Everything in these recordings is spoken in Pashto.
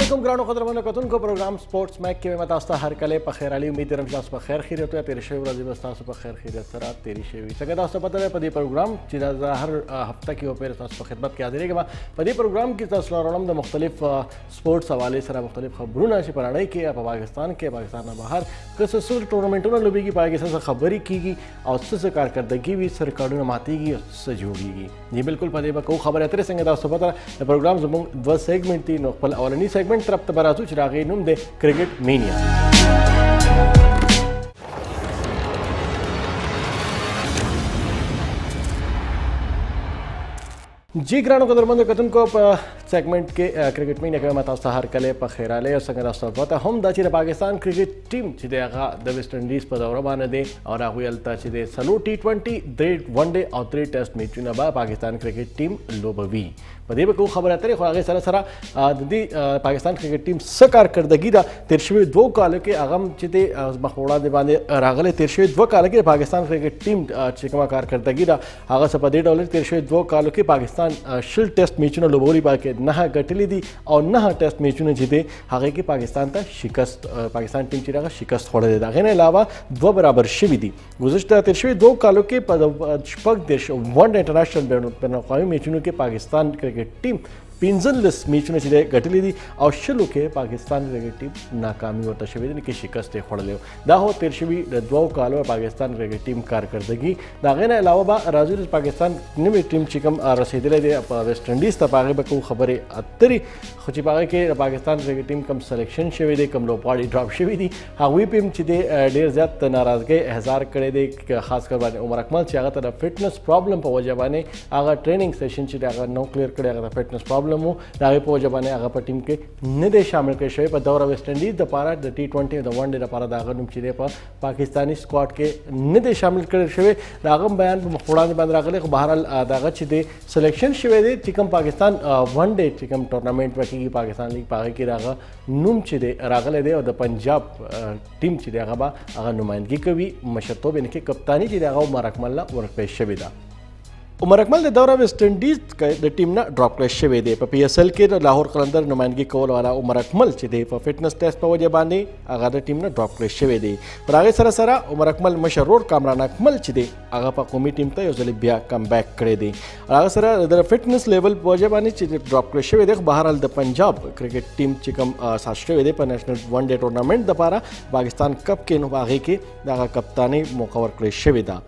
अस्सलामुअलैकुम ग्राउंड क़दरमंद कतुन को प्रोग्राम स्पोर्ट्स मैक के में तास्ता हर कले पखेर अली उम्मीद रम तास पखेर खैरियत या तेरे शेव राजी बस तास पखेर खैरियत सरा तेरी शेवी सके तास्ता पता है पदी प्रोग्राम चिदा हर हफ्ता की ओपेर तास खिदमत के हाजिर के पदी प्रोग्राम की तस्लम द मुख्तलिफ स्पोर्ट्स हवाले सरा मुख्तलिफ खबरों नाशी पराड़ाई के पाकिस्तान बाहर कसर टूर्नामेंटों में लुबी की पाकिस्तान से खबरी की और उससे कारकर्दगी भी सरकारों माती की उससे जोड़ीगी जी बिल्कुल पदे को खबर है तेरे संगे तास्ता पता प्रोग्राम जब व सेगमेंट थी नोकपल और सेगमेंट तरफ तबराजू चिरागे नुम दे क्रिकेट मीनिया जी ग्रानो कदरमंद कतन को सेगमेंट के क्रिकेट में नके मतास्ता हर कले पखेराले और संग रास्ता पता हम दाचिर पाकिस्तान क्रिकेट टीम चिदे आगा द वेस्ट इंडीज पर दौरा बाने दे और आगु अलता चिदे सलो T20 3 वनडे और 3 टेस्ट मैच न बा पाकिस्तान क्रिकेट टीम लोबवी पदे को खबर आते आगे सरा सरा दी पाकिस्तान क्रिकेट टीम सकार करदगी दा तिरशवे दो काल के आगम चिदे मखोड़ा दे बांधे रागले तिरशवे दो काल के पाकिस्तान क्रिकेट टीम चिकमा कार करदगी दा आगा सपदे डॉलर तिरशवे दो काल के पाकिस्तान शिल टेस्ट मैच न लोबोली बाके नहा गटली दी और नहा टेस्ट मैच ने जीते आगे की पाकिस्तान तक शिकस्त पाकिस्तान टीम चिरागा शिकस्त छोड़ देता है अलावा दो बराबर शिवी दी गुज़श्ता तिरशवे दो कालों के पग देश वन इंटरनेशनल बैन अवी मैचों के पाकिस्तान क्रिकेट टीम पिंजनलेस मैच ने चिदे गटली दी और शिलू के पाकिस्तान क्रिकेट टीम नाकामी और तशवीद की शिकस्त खोड़े दाहो तिरशवी दो कालो पाकिस्तान क्रिकेट टीम कारकर्दगी दागे अलावा बा राजू पाकिस्तान ने टीम चिकम रसीदले दे वेस्ट इंडीज तपागे बको खबर अतरी खुची पागे के पाकिस्तान क्रिकेट टीम कम सिलेक्शन शवी दे कम लो पाड़ी ड्रॉप शवी दी हावी पिम चिदे डेर ज्यादा नाराजगी एहजार करे दे खासकर बाने उमर अकमल से आगा फिटनेस प्रॉब्लम पर वजह बाने आगा ट्रेनिंग सेशन चिदे आगा नो क्लियर करे आगा फिटनेस प्रॉब्लम दावे पो जबाने आगा पर टीम के निदे शामिल के शे पर दौरा वेस्ट इंडीज द पारा द T20 द वनडे द पारा दागा नुम चिदे पर पाकिस्तानी स्क्वाड के निदे शामिल कर शे दागम बयान मखोड़ा ने बंद रागले बहरहाल दागा चिदे सिलेक्शन शे दे चिकम पाकिस्तान वनडे चिकम टूर्नामेंट में की पाकिस्तान लीग पागे की रागा नुम चिदे रागले दे और द पंजाब टीम चिदे आगा आगा नुमाइंदगी कभी मशतो बेन के कप्तानी चिदे आगा उमर अकमल वर्क पे शबिदा उमर अकमल दौरा वेस्ट इंडीज द टीम ना ड्रॉप क्लैश शे दे PSL के लाहौर कलंदर नुमाइंदगी कौल वाला उमर अकमल चिदे फिटनेस टेस्ट पर वजह बाने आगा द टीम ना ड्रॉप क्लैश शे दे पर आगे सरा सरा उमर अकमल मशरूर कामरान अकमल चिदे आगा पर कौमी टीम तय उजली बिया कम बैक करे दे और आगे सरा द फिटनेस लेवल वजह बाने चिदे ड्रॉप क्लैश शे दे बहरहाल द पंजाब क्रिकेट टीम चिकम सास्ट्रे दे पर नेशनल वनडे टूर्नामेंट द पारा पाकिस्तान कप के आगे के आगा कप्तानी मौका क्लैश शे दा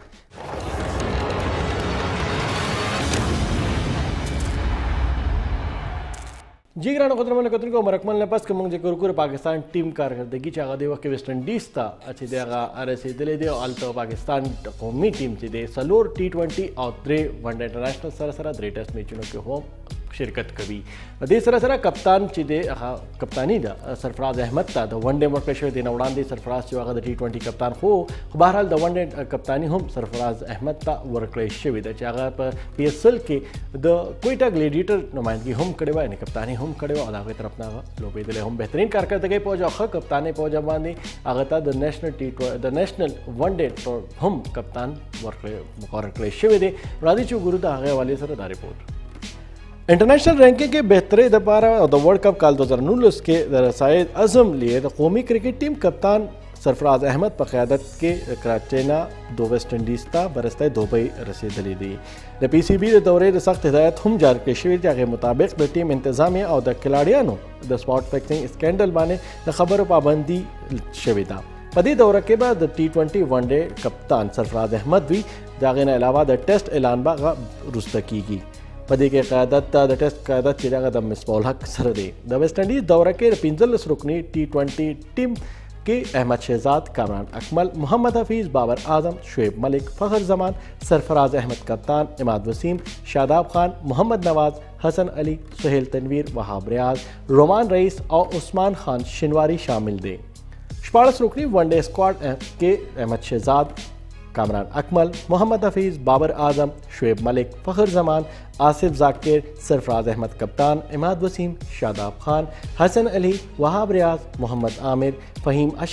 जी ग्रानो कतरमन कतर को मरकमल ने पास कमंग जकुर पाकिस्तान टीम कारकर्दगी चागा देवा के वेस्ट इंडीज था अच्छे देगा अरसे दिले दे अल्तो पाकिस्तान कौमी टीम चिदे सलोर T20 और 3 वनडे इंटरनेशनल सरा 3 टेस्ट मैचों के होम शिरकत कभी दे सरा सरा कप्तान चिदे कप्तानी दा सरफराज अहमद था द वनडे वर्क पेशे देना उड़ान दे सरफराज जो आगा T20 कप्तान हो बहरहाल द वनडे कप्तानी हम सरफराज अहमद था वर्क शे द चागा पर PSL के द कोयटा ग्लेडिएटर नुमाइंदगी हम कड़े हुआ कप्तानी हम कड़े हुआ अदा तरफ ना लोबे दिले हम बेहतरीन कारकर्दगी पहुंचा ख कप्तानी पहुंचा बांधे आगता द नेशनल वनडे हम कप्तान वर्क शे दे राधी चू गुरु दा आगे वाले सर दा रिपोर्ट इंटरनेशनल रैंकिंग के बेहतरे दपारा और द वर्ल्ड कप काल 2019 के रसायद अज़म लिए द कौमी क्रिकेट टीम कप्तान सरफराज अहमद पर क़यादत के कराचेना दो वेस्ट इंडीज़ था बरस्ता दुबई रसीदली दी द PCB द दौरे द सख्त हिदायत हम जार के शवीर के मुताबिक द टीम इंतजामिया और द खिलाड़ियानों द स्पॉट फिक्सिंग स्कैंडल बाने द खबर पाबंदी शविदा पदी दौरा के बाद द T20 वनडे कप्तान सरफराज अहमद भी जागे अलावा द टेस्ट ऐलान बागा रुस्तगी की पदी के क़यादत द टेस्ट क़यादत चिरागा द मिसबाउल हक सर दे द वेस्ट इंडीज़ दौरा के पिंजलस रुकनी T20 टीम के अहमद शहजाद कामरान अकमल मोहम्मद हफीज़ बाबर आजम शुएब मलिक फ़खर जमान सरफराज अहमद कप्तान इमाद वसीम शादाब खान मोहम्मद नवाज हसन अली सुहेल तनवीर वहाब रियाज रोमान रईस और उस्मान खान शिनवारी शामिल दे शपाड़स रुकनी वनडे स्क्वाड के अहमद शहजाद कामरान अकमल मोहम्मद हफीज़ बाबर आजम शुएब मलिक फ़खर जमान आसिफ जाकिर सरफराज अहमद कप्तान इमाद वसीम शादाब खान हसन अली वहाब रियाज मोहम्मद आमिर फ़हीम अशरफ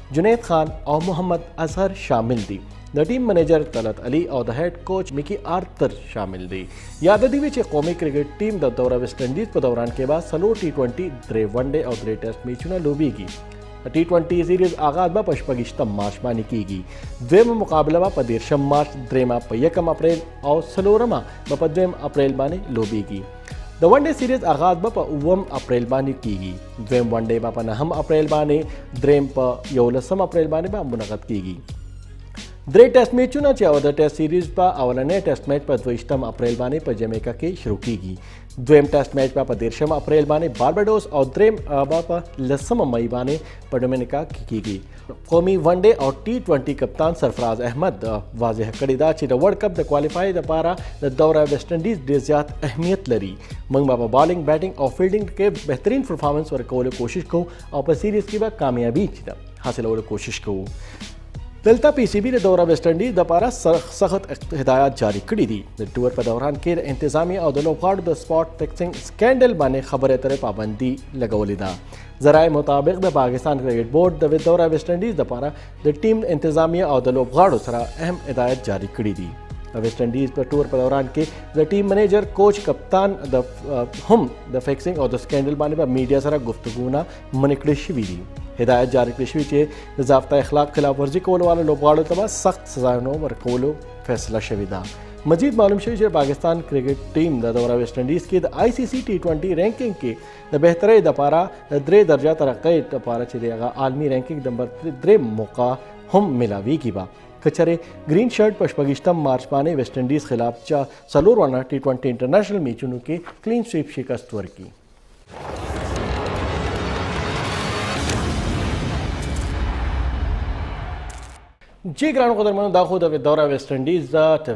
जुनैद खान और मोहम्मद अजहर शामिल दी। द टीम मैनेजर तलत अली और द हेड कोच मिकी आर्थर शामिल दी। याद दी विच कौमी क्रिकेट टीम द दौरा वेस्ट इंडीज़ पर दौरान के बाद सलो T20 द्रे वनडे और द्रे टेस्ट मैचों लोबी की। T20 सीरीज आगाज बा पशपगिश्तम मार्च मानी की द्वेम मुकाबला बा पदेरशम मार्च द्रेमा पयकम अप्रैल और सलोरमा बपद्वेम अप्रैल माने लोबी की। द वनडे सीरीज आगाज बा उवम अप्रैल बानी की द्वेम वनडे बा नहम अप्रैल बाने द्रेम प यौलसम अप्रैल बाने बा मुनक़द की। द्रे टेस्ट मैचों च टेस्ट सीरीज पर अवलने टेस्ट मैच पर 22 अप्रैल बाने पर जमैका के शुरू की। द्वेम टेस्ट मैच पर 13 अप्रैल बाने बारबाडोस और द्रेम पर लसम मई बाने पर डोमिनिका की गई। कौमी वनडे और T20 कप्तान सरफराज अहमद वाजह कड़ीदा च वर्ल्ड कप द क्वालिफाई द पारा द दौरा वेस्ट इंडीज़ ढेर ज़्यादा अहमियत लरी। मंग बाबा बॉलिंग बैटिंग और फील्डिंग के बेहतरीन परफॉर्मेंस वर कोशिश को और सीरीज की बाद कामयाबी हासिल कोशिश को। दलता PCB ने दौरा वेस्ट इंडीज़ द पारा सख्त हिदायत जारी करी दी। टूर पर दौरान के इंतजामिया और दलोगाड़ द स्पॉट फिक्सिंग स्कैंडल बाने खबर तरह पाबंदी लगौलिदा। जराए मुताबिक द पाकिस्तान क्रिकेट बोर्ड द दौरा वेस्ट इंडीज़ द पारा द टीम इंतजामिया और दलोगाड़ सरा अहम हिदायत जारी करी दी। वेस्ट इंडीज़ पर टूर पर दौरान के द टीम मैनेजर कोच कप्तान द फिक्सिंग और द स्कैंडल बाने पर मीडिया सरा गुफ्तगूना मनकड़ी शिवी दी। हिदायत जारी कृषि चे ज़ाब्ता अखलाक खिलाफ वर्जी कोलो वाले लोबाड़ो तबा सख्त सजानो वर कोलो फैसला शविदा। मजीद मालूम शवी पाकिस्तान क्रिकेट टीम द दौरा वेस्ट इंडीज़ की द ICC T20 रैंकिंग के द बेहतर दपारा द्रे दर्जा तरक्की दपारा चलेगा आलमी रैंकिंग नंबर द्रे मौका हम मिलावी की बा कचरे ग्रीन शर्ट पशपगिश्तम मार्च पाने वेस्ट इंडीज़ खिलाफ चा सलोरवाना T20 इंटरनेशनल मैचों के क्लीन स्वीप शिकस्त वर की। जी ग्राउंड कदर मन दाखो दौरा वेस्ट इंडीज़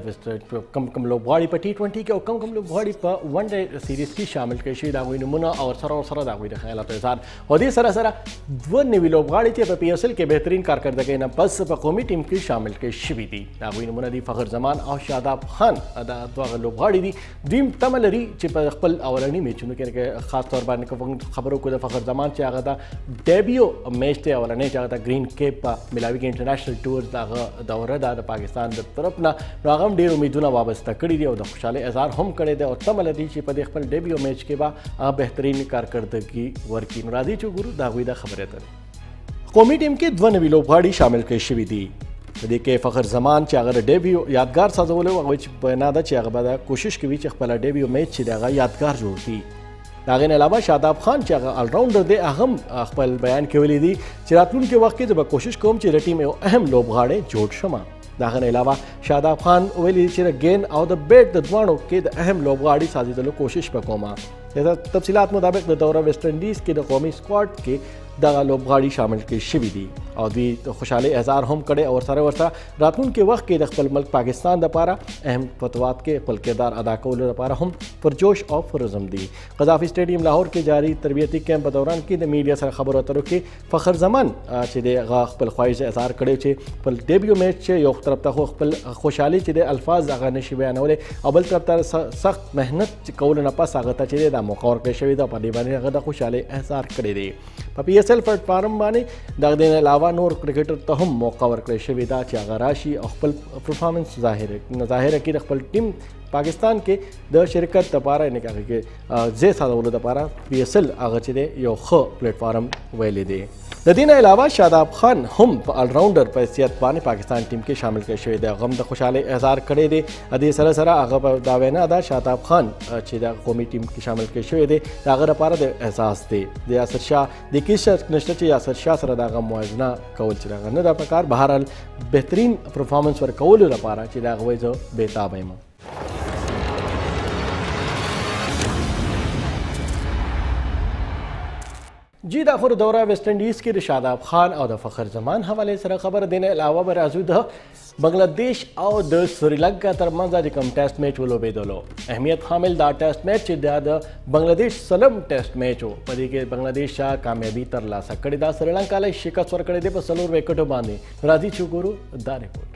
कम लोबाड़ी पर T20 के और कम लोबाड़ी पर वनडे सीरीज़ की शामिल कशी दागुई नमूना और सरा दागुई ख्याल इज़हार और दी सरा व नवी लोबाड़ी थे PSL के बेहतरीन कारकर्दगी न बस पर कौमी टीम की शामिल कशी भी दी दागुई नमूना दी फ़खर जमान और शादाब खान अदा लोबाड़ी दी दीम तमलरी चिपल अवलनी मैचों के खास तौर पर खबरों को फ़खर जमान चागा था डेबियो मैच थे अवलने चागा था ग्रीन केप मिलावी के इंटरनेशनल टूर दौरा दा पाकिस्तान द तरफ ना रागम ढेर उम्मीदों वाबस्ता कड़ी दी और खुशहाली इजहार हम करे दे और तमल दी पद खपल डेबियो मैच के बाद बेहतरीन कारकर्दगी वर्की नुरादी चो गुरु दागुईदा खबर है कौमी टीम के द्वन नवी लोबाड़ी शामिल कशी दी के फ़खर जमान अगर डेबियो यादगार साजोलो बनादा अगबा कोशिश की खपल डेबियो मैच यादगार जोड़ती दागन अलावा शादाब खान ऑलराउंडर दे अहम खपल बयान के वली दी चिरातून के वक्त जब कोशिश कोम ची टीम अहम लोबगाड़े जोड़ शमा दागन अलावा शादाब खान वली चिर गेंद और द बैट द द्वाणों के अहम लोबगाड़ी साजी दलो कोशिश पर कोमा तफसीलात मुताबिक द दौरा वेस्ट इंडीज़ के द कौमी स्क्वाड के दगा लोबगाड़ी शामिल की शिवी दी और भी तो खुशहाली एहजार हम करे और सारे वर्षा रातून के वक्त के दखल मुल्क पाकिस्तान दपारा अहम फतवात के पल किरदार अदा को दपारा हम पुरजोश और फुरज़म दी कज़ाफ़ी स्टेडियम लाहौर के जारी तरबियती कैंप दौरान की मीडिया सर खबर तरह के फ़खर जमान चिदे पल ख्वाहिश एहजार करे चे पल डेबियो मैच यो तरफ तक पल खुशहाली चिदे अल्फाज आगा नशी बयान होले अबल तरफ तर सख्त मेहनत कौल नपस आगता चिदे दा मौका और पेश दा पानी बानी अगदा खुशहाली एहजार करे दे PSL प्लेटफार्म बाने दागदेन अलावा नूर क्रिकेटर तहम मौका वर्क शविदा चागा राशि अखपल परफॉर्मेंस ज़ाहिर की अखपल टीम पाकिस्तान के द शिरकत दपारा ने कहा कि जे सादोल दपारा PSL आगा चिदे यो ख प्लेटफार्म वेले दे दीन अलावा शादाब खान हम ऑलराउंडर पर हैसियत बाने पाकिस्तान टीम के शामिल कर शहीद गम द खुशहाली एहजार करे दे अदी सरा सरा आगा दावेना अदा शादाब खान चिदा कौमी टीम के शामिल कर शहीद अगर अपारा दे एहसास दे यासर शाह दिकिश नशर यासर शाह सरा दागा मुआजना कौल चिदा न दा प्रकार बहरहाल बेहतरीन परफॉर्मेंस वर कौल रपारा चिदा गवैजो बेताब है जी दाखुर दौरा वेस्ट इंडीज़ के शादाब खान और फ़खर जमान हवाले सर खबर देने अलावा बराजूद बांग्लादेश और द श्रीलंका तरमजा कम टेस्ट मैच वो बेदलो अहमियत हामिल दा टेस्ट मैच द बांग्लादेश सलम टेस्ट मैच हो पदी के बांग्लादेश कामयाबी तरला सकड़ी दा श्रीलंका शिकस्त वर कड़े दे पर सलूर वेकटो बांधे राजी चुगुरु दा रिपोर्ट।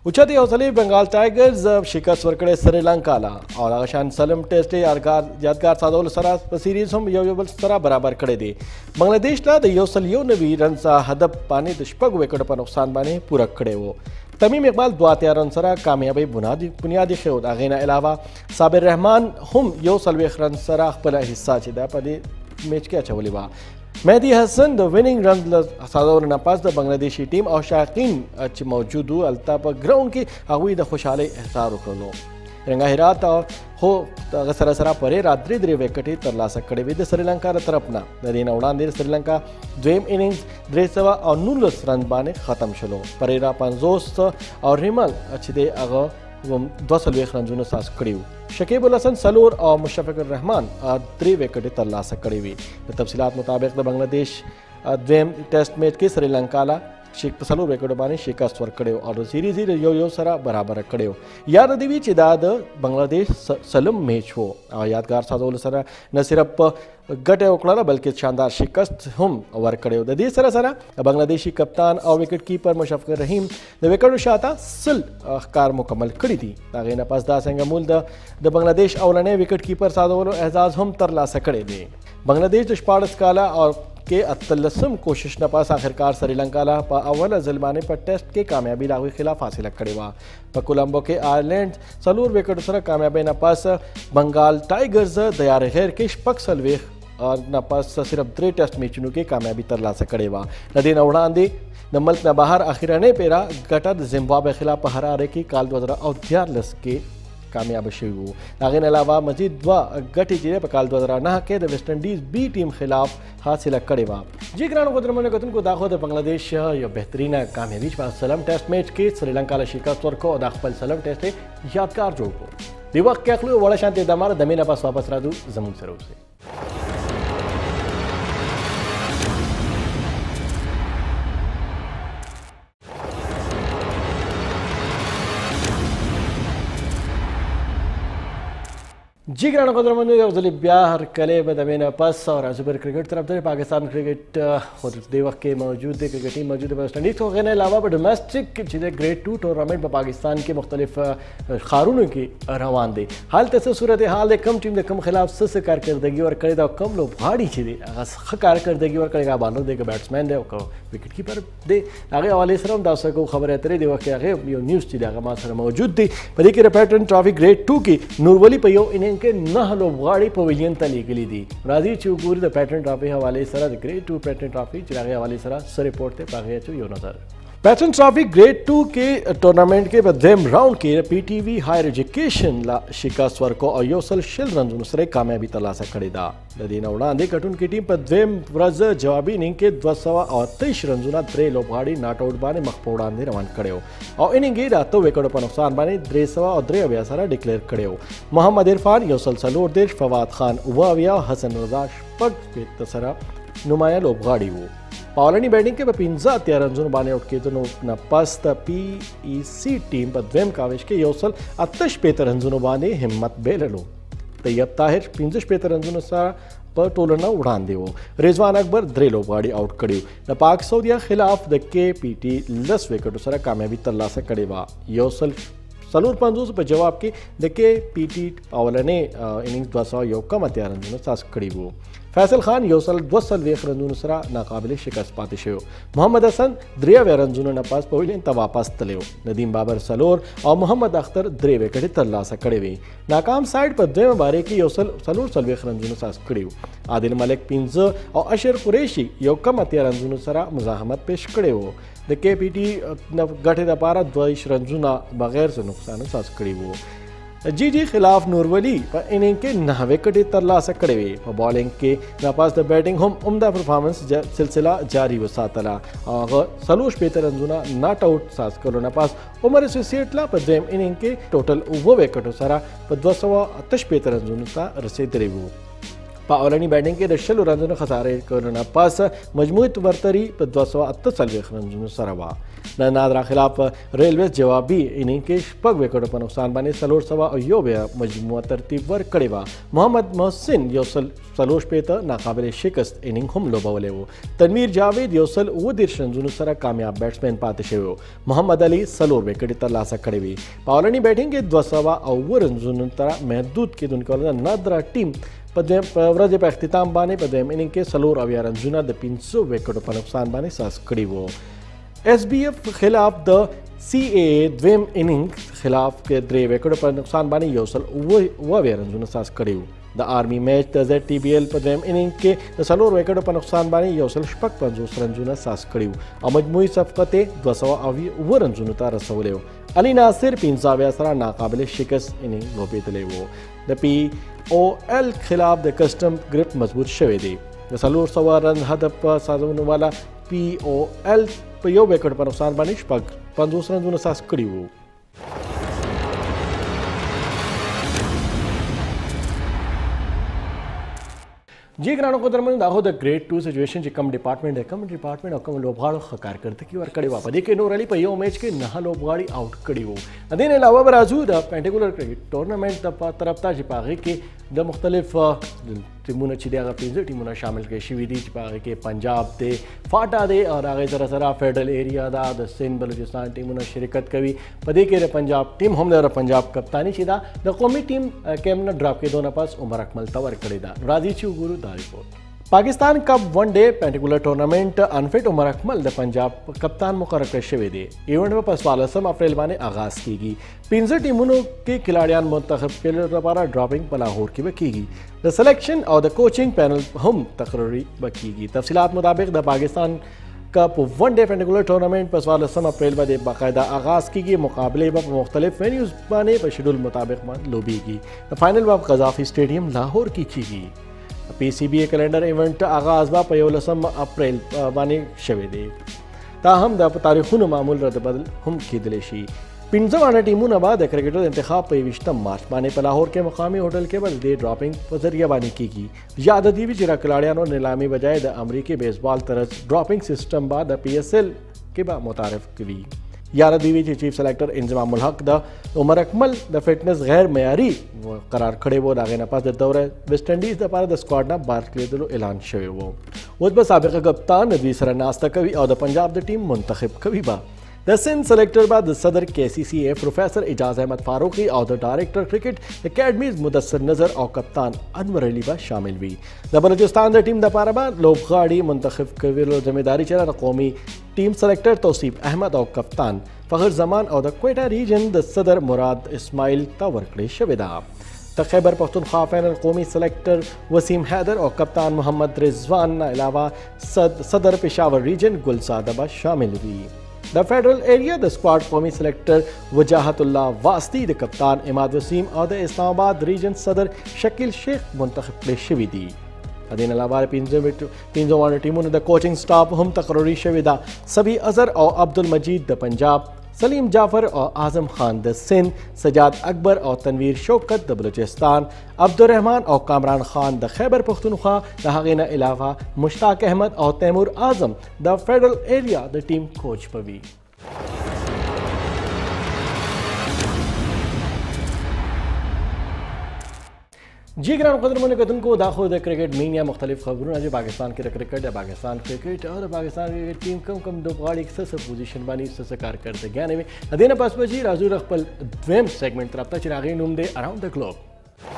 اوچتې حوصلې بنگال ټایګرز شکست ورکړی سریلانکا له او هغه شان سلم ټیسټ یادګار سازولو سره په سیریز هم یو بل سره برابر کړی دی. بنگلادیش لا د 191 رن څخه هدف باندې د شپږ وکټ په نقصان باندې پوره کړی و. تمیم اقبال 82 رن سره کامیابی بنیادی ښود. هغې نه علاوه صابر رحمان هم 140 رن سره خپله حصه چې ده په دې میچ کې اچولې وه. مهدي حسن د ویننګ رن سازولو نه پس د بنگلادیشي ټیم او شایقین چې موجود وو هلته په ګراونډ کې هغوی د خوشحالۍ احساس وکړلو. رنګا هرات خو هغه سره سره پرې را درې وکټې ترلاسه کړې وې د سریلانکا له طرف نه. د دې نه وړاندې سریلانکا دویم انینګز 319 رن باندې ختم شلو. پرې را 50 او ریمل چې دی هغه 240 رنونه ساز کړي وو. شکیب الحسن سلور او مشفق الرحمان 3 وکټې ترلاسه کړې وې. د تفصیلات مطابق د بنگلادیش دویم ټیسټ میچ کې سریلانکا له په 4 وکټو باندې شکست ورکړی او د سیریز یې یو سره برابر کړی و. یاد دې وي چې دا د بنگلادیش سلم میچ و او یادګار سازولو سره نه صرف ګټه وکړله بلکې شاندار شکست هم ورکړی و. د دې سره سره بنگلادیشي کپتان او وکټ کیپر مشفق الرحیم د وکټو شاته 100 ښکار مکمل کړي دي. د هغې نه پس دا څنګه مول د بنگلادیش اولنی وکټ کیپر سازولو اعزاز هم ترلاسه کړی دی. بنگلادیش د 14 کاله او کې 18 کوشش نه پاس آخرکار سریلانکا له په اوله ځل باندې په ټیسټ کې کامیابي د هغوی خلاف حاصله کړې وه. په کولمبو کې آیرلینډ 4 وکټو سره کامیابۍ نه پاس بنگال ټایګرز د یار غیر کې 46 نه پاس صرف 3 ټیسټ میچونو کې کامیابي ترلاسه کړې وه. د دې نه وړاندې د ملک نه بهر اخرنۍ پیره ګټه د زیمبابوې خلاف په هراره کې کال 2014 کې کامیاب شوی وو. د هغې نه علاوه مزید 2 ګټې چې په کال 2009 کې د ویسټ انډیز بی ټیم خلاف حاصله کړې وه. جی ګرانو قدرمنو کتونکو دا خو د بنگلادیش یو بهترینه کامیابي چې په سلم ټیسټ میچ کې سریلانکا له شکست ورکړو او دا خپل سلم ټیسټ یې یادګار جوړ کړو. دې وخت کې اخلو وړه شانتې دماره د مینه پس واپس راځو زموږ سره اوسئ. جی ګرانو قدرمنو یو ځلې بیا هرکلی به د مینه پس او راځو پر کرکټ طرف ته. پاکستان کرکټ خو دې وخت کې موجود دی، کرکټ ټیم موجود دی په ویسټ انډیز. خو هغې نه علاوه په ډومesټک چې د ګریډ 2 ټورنامنټ په پاکستان کې مختلف ښارونو کې روان دی. هلته څه صورتحال دی، کوم ټیم د کوم خلاف څه کارکردګي ورکړې ده او کوم لوبغاړي چې دی هغه ښه کارکردګي ورکړې، که بالر دی که بیټسمین دی او که وکټ کیپر دی. هغې حوالې سره هم دا څه کوو خبرې اترې. دې وخت کې هغې یو نیوز چې دی هغه ما سره موجود دی. په دې کې د پیټرن ټرافي ګریډ 2 کې نورولي په یو اننګ کې 9 لوبغاړي پویلین ته لیږلي دي. راځي چې وګورو د پیټرن ټرافي حوالې سره د ګریډ 2 پیټرن ټرافي چې هغې حوالې سره څه ریپورټ دی په هغې اچو یو نظر. پیټرن ټرافي ګریډ 2 کې ټورنامنټ کې په دویم راؤنډ کې پی ټي وي هایر ایجوکیشن لا شکست ورکړو او 160 رنونو سره کامیابي ترلاسه کړې ده. د دې نه وړاندې ګټونکې ټیم په دویم ورځ جوابي اننګ کې 228 رنونه 3 لوبغاړي ناټ آوټ باندې مخ په وړاندې روان کړی او اننګ یې د 8 وکټو په نقصان باندې 303 سره ډیکلیئر کړی. محمد عرفان 140، فواد خان 78، حسن رضا 6 سره نمایه لوبغاړي وو. په اولنی بیټینګ کې په 15 رنونو باندې آوټ کېدو نه پس د پی ای سی ټیم په دویم کاوش کې 158 رنونو باندې همت بیللو. طیب طاهر 15 رنونو سره په ټولنه وړاندې وو. رضوان اکبر 3 لوبغاړي آوټ کړي. د پاک سعودیا خلاف د کې پی ټي 10 وکټو سره کامیابي ترلاسه کړې وه. 154 په جواب کې د کې پی ټي اولنې اننګز 201 رنونو ساز کړي وو. فیصل خان 142 رنونو سره ناقابل شکست پاتې شو. محمد حسن 3 رنونو نه پاس پویلین ته واپس تلو. ندیم بابر سلور او محمد اختر 3 وکټې ترلاسه کړې وې. ناکام سایډ په دویمه باره کې 140 رنونو ساز کړي. عادل ملک 15 او اشر قریشي 1 رنونو سره مزاحمت پیش کړی وو. د کې پی ټي ګټې لپاره 22 رنونه بغیر څه نقصان ساز کړي وو. جی جی خلاف نورولي په اننګ کې 9 وکټې ترلاسه کړې وې. په بالنګ کې ناپاس د بیټینګ هم عمده پرفارمنس سلسله جاری وساتله. هغه 45 رنونه ناټ آوټ ساز کړو. ناپاس عمر اسوسییټ لا په دویم اننګ کې ټوټل 9 وکټو سره په 258 رنونو ته رسېدلی وو. په اولنی بیټینګ کې د 20 رنزونو خسارې کولو نه پس مجموعي برتري په 248 رنزونو سره وه. د نادرا خلاف ریلویز جوابي اننګ کې 6 وکټو په نقصان باندې 401 بیا مجموعه ترتیب ورکړې وه. محمد محسن 145 ناقابل شکست اننګ هم لوبولی و. تنویر جاوید 119 رنزونو سره کامیاب بیټسمین پاتې شوی و. محمد علي 4 وکټې ترلاسه کړې وې. په اولنی بیټینګ کې 209 رنزونو تر محدود کېدونکې ول نادرا ټیم په ورځې په اختتام باندې په دویم اننګ کې 4 رنزونه د 500 وکټو په نقصان باندې ساز کړي وو. SBF خلاف د CAA دویم اننګ خلاف کې 3 وکټو په نقصان باندې 1 رنزونه ساز کړي وو. د آرمی میچ د ZTBL په دویم اننګ کې د 4 وکټو په نقصان باندې 150 رنزونه ساز کړي وو او مجموعي صفقت 208 رنزونو ته رسولی وو. علي ناصر 15 سره ناقابل شکست اننګ لوبېدلی وو. د POL خلاف د کسټم ګریپ مضبوط شوی دی. د 400 رن هدف سازونو والا POL په 1 وکټ په نقصان باندې 50 رنزونه ساز کړي وو. جی ګرانو قدرمنو دا هو د ګریډ 2 سچویشن چې کوم ډپارټمنټ دی کوم ډپارټمنټ او کوم لوبغاړو ښه کارکردګي ورکړې وه. په دې کې نور علي په یو میچ کې 9 لوبغاړي آوټ کړي وو. د دې نه علاوه به راځو د پینټیکولر کرکټ ټورنمنټ د طرف ته چې په هغې کې د مختلف ټیمونه چې دی هغه 15 ټیمونه شامل کړي شوي دي چې په هغې کې پنجاب دی، فاټا دی او هغې سره سره فیډرل ایریا ده، د سند بلوچستان ټیمونه شرکت کوي. په دې کې د پنجاب ټیم هم د پنجاب کپتانی چې ده د قومي ټیم کیمپ نه ډراپ کېدو نه پس عمر اکمل ته ورکړې ده. راځئ چې وګورو دا ریپورټ. پاکستان کپ ون ډے پینټیکولر ټورنمنٹ انفټ عمر اکمل د پنجاب کپتان مقرر کړی شوی دی. ایونټ په 14 اپریل باندې آغاز کیږي. 15 ټیمونو کې کھلاڑیان منتخب کولو لپاره ډراپینګ په لاهور کې وکیږي. د سلیکشن او د کوچنګ پینل هم تقرری وکیږي. تفصیلات مطابق د پاکستان کپ ون ډے پینټیکولر ټورنمنٹ په 14 اپریل باندې باقاعده آغاز کیږي. مقابلې په مختلف وینیوز باندې په شیډول مطابق لوبیږي. د فائنل په قذافی سټیډیم لاهور کې کیږي. PCBA کلندر ایونٹ آغاز با په 11 اپریل باندې شوی دی. دا هم د تاریخونو معمول رد بدل هم کېدلی شي. 15 ټیمونه به د کرکټر انتخاب په 21 مارچ باندې په لاهور کې مقامي هوټل کې بل دی ډراپینګ په ذریعہ باندې کیږي. یاد دی چې را کلاړیانو نیلامي بجای د امریکای بیسبال طرز ډراپینګ سیستم با د PSL کې به متعارف کړي. یاد دی چې چیف سلیکټر انضمام الحق د عمر اکمل د فټنس غیر معیاري قرار کړی وو. د هغې نه پس د دوره ویسټ انډیز دپاره د سکواډ نه بار کړېدلو اعلان شوی وو. اوس به سابقه کپتان دوی سره ناسته کوي او د پنجاب د ټیم منتخب کوي به. د سند سلیکټر به د صدر KCCA پروفیسر اعجاز احمد فاروقي او د ډایرکټر کرکټ اکیډمیز مدثر نظر او کپتان انور علي به شامل وي. د بلوچستان د ټیم دپاره به لوبغاړي منتخب کولو ذمہداري چې د قومي ټیم سلیکټر توصیف احمد او کپتان فخر زمان او د کوئټه ریجن د صدر مراد اسماعیل ته ورکړې شوې ده. د خیبر پختونخوا فائنل قومي سلیکټر وسیم حیدر او کپتان محمد رضوان نه علاوه صدر پېښور ریجن ګلزاده به شامل وي. د فیډرل ایریا د سکواډ قومي سلیکټر وجاهت الله واسطي د کپتان اماد وسیم او د اسلام آباد ریجن صدر شکیل شیخ منتخب کړي شوي دي. د دې نه علاوه 15 ټیمونو د کوچنګ سټاف هم تقرری شوی ده. سبی اظهر او عبدالمجید د پنجاب، سلیم جعفر او اعظم خان د سند، سجاد اکبر او تنویر شوکت د بلوچستان، عبدالرحمان او کامران خان د خیبر پختونخوا، د هغې نه علاوه مشتاق احمد او تیمور اعظم د فیډرل ایریا د ټیم کوچ به وي. جی ګرانو قدرمنو کتونکو دا خو د کرکټ مینیا مختلف خبرونه چې پاکستان کې د کرکټ د پاکستان کرکټ او د پاکستان کرکټ ټیم کم لوبغاړي څه پوزیشن باندې څه کارکردګي وي. د دې نه پس به چې راځو د خپل دویم سیګمنټ طرف ته چې د هغې نوم دی اراوند د ګلوب.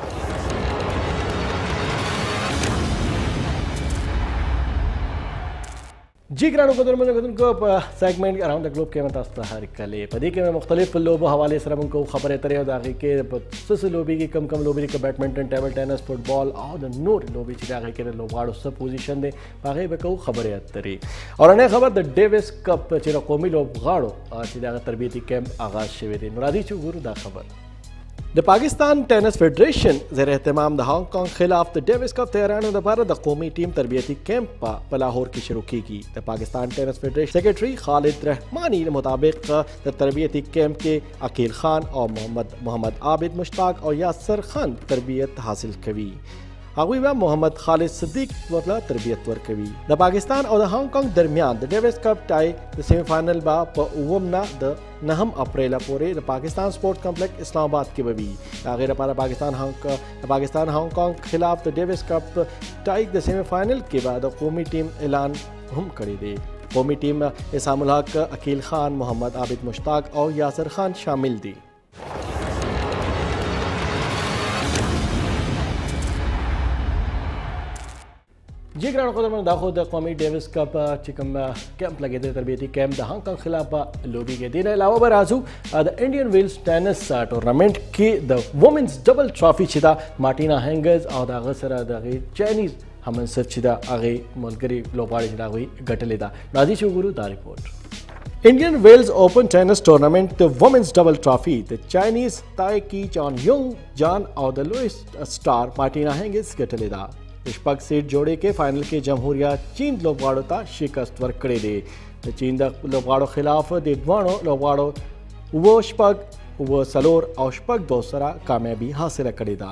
جی ګرانو قدرمنو کتونکو په سیګمنټ اراوند د ګلوب کې مې تاسو ته هرکلې په دې کې مې مختلف لوبو حوالې سره موږ خبرې اترې او د هغې کې په څه لوبې کې کم لوبې دي که بیډمنټن، ټیبل ټینس، فټبال او د نور لوبې چې د هغې کې د لوبغاړو څه پوزیشن دی په هغې به کوو خبرې اترې. اورنۍ خبر د ډیویس کپ چې د قومي لوبغاړو چې د هغه تربیتي کیمپ آغاز شوی دی. نو راځئ چې وګورو دا خبر. د پاکستان ټینس فیډریشن زیر اهتمام د هانګ کانګ خلاف د ډیویس کپ تیاریانو لپاره د قومي ټیم تربیتي کیمپ په لاهور کې شروع کیږي. د پاکستان ټینس فیډریشن سیکرټري خالد رحمانی مطابق د تربیتي کیمپ کې عقیل خان او محمد عابد مشتاق او یاسر خان تربیت حاصل کوي. هغوی به محمد خالد صدیق ورله تربیت ورکوي. د پاکستان او د هانګ کانګ درمیان د ډیویس کپ ټای د سیمی فائنل به په 9 نه د 9 اپریل پورې د پاکستان سپورټ کمپلیکس اسلام آباد کې به وي. د هغې لپاره پاکستان هانګ کانګ خلاف د ډیویس کپ ټای د سیمی فائنل کې به د قومي ټیم اعلان هم کړی دی. قومی ټیم اسام الحق، عقیل خان، محمد عابد مشتاق او یاسر خان شامل دي. جی ګرانو قدرمنو، دا خو د قومي ډیویس کپ چې کوم کیمپ لګېدلی تربیتي کیمپ د هانګ کانګ خلاف به لوبېږي. دې نه علاوه به راځو د انډین ویلز ټینس ټورنمنټ کې د وومنز ډبل ټرافي چې ده مارټینا هینګز او د هغه سره د هغې چاینیز همنصب چې ده هغې ملګري لوبغاړي چې ده هغوی ګټلې ده. راځئ چې وګورو دا ریپورټ. انډین ویلز اوپن ټینس ټورنمنټ د وومنز ډبل ټرافي د چاینیز تای کی چان یونګ جان او د لوئس سټار مارټینا هینګز ګټلې ده. شپږ سیټ جوړې کې فائنل کې جمهوریه چین لوبغاړو ته شکست ورکړی دی. د چین د لوبغاړو خلاف د دواړو لوبغاړو 7-6 7-4 او 7-2 سره کامیابي حاصله کړې ده.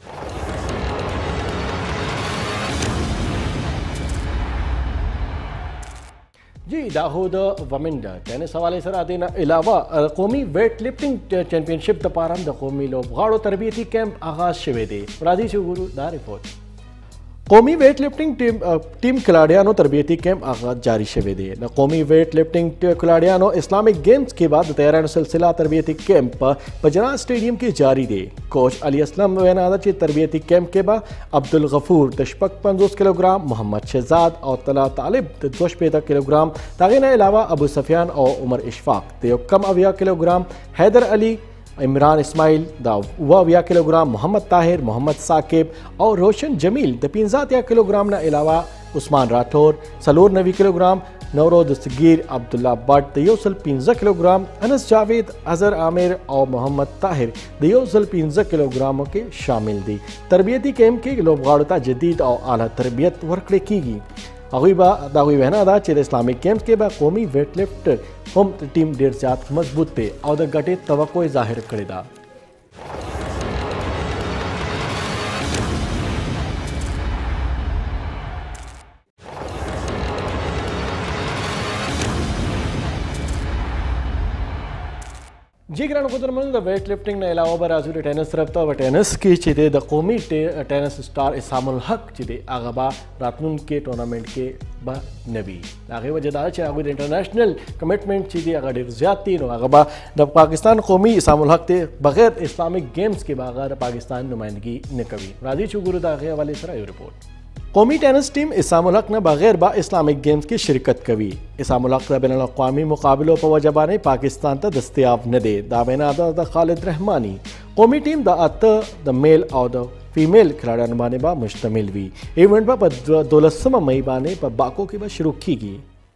جی دا هو د ومن ټینس حوالې سره د نه علاوه قومي ویټ لفټنګ چیمپینشپ دپاره د قومي لوبغاړو تربیتي کیمپ آغاز شوی دی. راځئ چې وګورو دا ریپورټ. قومی ویٹ لفٹنگ ټیم کھلاڑیانو تربیتی کیمپ آغاز جاری شوی دی. د قومی ویٹ لفٹنگ کھلاڑیانو اسلامک گیمز کے بعد تیارانو سلسلہ تربیتی کیمپ په جناح اسټیډیم کې جاری دی. کوچ علي اسلم وینا ده چې تربیتی کیمپ کې به عبدالغفور د 55 کیلوګرام، محمد شهزاد او طلعت طالب د 52 کیلوګرام، د هغې نه علاوه ابو سفیان او عمر اشفاق د 71 کیلوګرام، حیدر علي، عمران اسماعیل د 72 کیلوګرام، محمد طاهر، محمد ثاقب او روشن جمیل د 15 کیلوګرام نه علاوه عثمان راټور 94 کیلوګرام، نورود صغیر، عبدالله بٹ د 115 کیلوګرام، انس جاوید، اظهر عامر او محمد طاهر د 115 کیلوګرامو کې شامل دي. تربیتی کیمپ کې لوبغاړو ته جدید او اعلی تربیت ورکړل کیږي. هغوی به د هغوی وینا ده چې د اسلامک گیمز کې به قومي ویټ لفټر هم ټیم ډیر زیات مضبوط دی او د ګټې توقع یې ظاهر کړې ده. جی ګرانو قدرمنو، د ویټ لفټنګ نه علاوه به راځو د ټینس طرف ته. په ټینس کې چې دی د قومي ټینس سټار اسام الحق چې دی هغه به راتلونکي ټورنمنټ کې به نه وي. د هغې وجه دا ده چې هغوی د انټرنیشنل کمټمنټ چې دی هغه ډېر زیات دي، نو هغه به د پاکستان قومي اسام الحق دی بغیر اسلامک گیمز کې به هغه د پاکستان نمایندګي نه کوي. راځئ چې وګورو د هغې حوالې سره یو ریپورټ. قومی ٹینس ٹیم اسام الحق نه بغیر با اسلامک گیمز کی شرکت کوي. اسام الحق د بین الاقوامي مقابلو په وجه باندې پاکستان ته دستیاب نه دی. دا وینا ده د خالد رحماني. قومي ټیم د 8 د میل او د فیمیل کھلاڑیانو باندې به مشتمل وي. ایونټ به په 12 مئی باندې په باکو کې به شروع کیږي.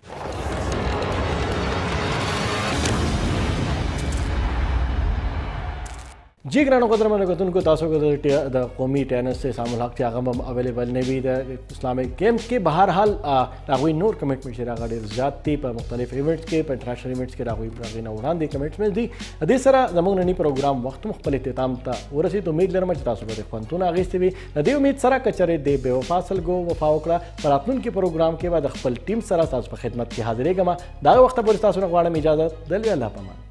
جی ګرانو قدرمنو کتونکو، تاسو د قومي ټینس اسام الحق چې هغه هم اویلیبل نه وي د اسلامک گیمز کې. بهرحال هغوی نور کمټمنټ چې هغه ډېر زیات دي په مختلف ایونټس کې، په انټرنیشنل ایونټس کې هغوی هغې نه وړاندې کمټمنټ دي. دې سره زموږ ننني پروګرام وخت هم خپل اختتام ته ورسېد. امید لرم چې تاسو به د خوندونه اخیستې وي. د دې امید سره که چېرې د بې وفا سلګو وفا وکړه، په راتلونکي پروګرام کې به د خپل ټیم سره تاسو په خدمت کې حاضرېږم. د هغه وخته پورې تاسو نه غواړم اجازه. د الله په امان.